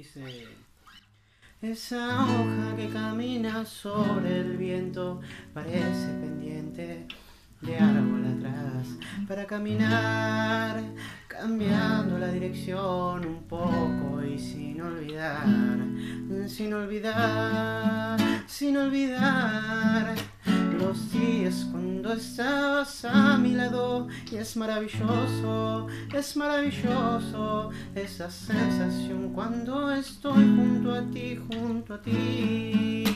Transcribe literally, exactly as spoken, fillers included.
dice: esa hoja que camina sobre el viento parece pendiente de árbol atrás para caminar, cambiando la dirección un poco y sin olvidar, sin olvidar, sin olvidar los días cuando estabas a mi lado. Y es maravilloso, es maravilloso esa sensación cuando estoy junto a ti, junto a ti.